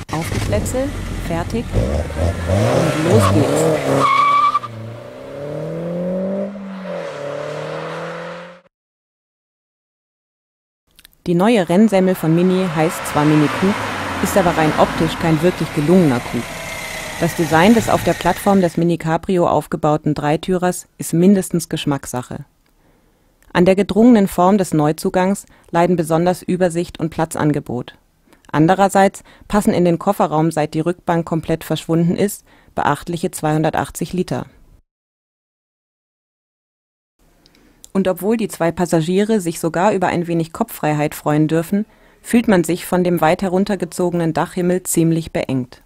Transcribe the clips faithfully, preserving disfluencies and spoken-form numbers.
Auf die Plätze, fertig und los geht's. Die neue Rennsemmel von Mini heißt zwar Mini Coupe, ist aber rein optisch kein wirklich gelungener Coupe. Das Design des auf der Plattform des Mini Cabrio aufgebauten Dreitürers ist mindestens Geschmackssache. An der gedrungenen Form des Neuzugangs leiden besonders Übersicht und Platzangebot. Andererseits passen in den Kofferraum, seit die Rückbank komplett verschwunden ist, beachtliche zweihundertachtzig Liter. Und obwohl die zwei Passagiere sich sogar über ein wenig Kopffreiheit freuen dürfen, fühlt man sich von dem weit heruntergezogenen Dachhimmel ziemlich beengt.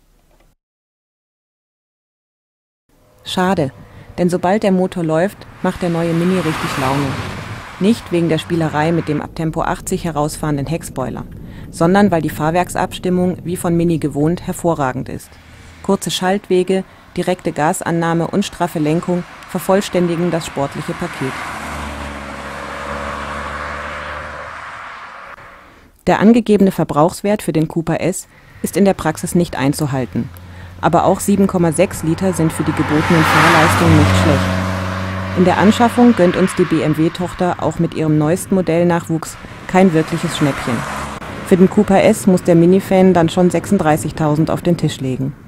Schade, denn sobald der Motor läuft, macht der neue Mini richtig Laune. Nicht wegen der Spielerei mit dem ab Tempo achtzig herausfahrenden Heckspoiler, sondern weil die Fahrwerksabstimmung, wie von Mini gewohnt, hervorragend ist. Kurze Schaltwege, direkte Gasannahme und straffe Lenkung vervollständigen das sportliche Paket. Der angegebene Verbrauchswert für den Cooper S ist in der Praxis nicht einzuhalten, aber auch sieben Komma sechs Liter sind für die gebotenen Fahrleistungen nicht schlecht. In der Anschaffung gönnt uns die B M W-Tochter auch mit ihrem neuesten Modellnachwuchs kein wirkliches Schnäppchen. Für den Cooper S muss der Mini-Fan dann schon sechsunddreißigtausend auf den Tisch legen.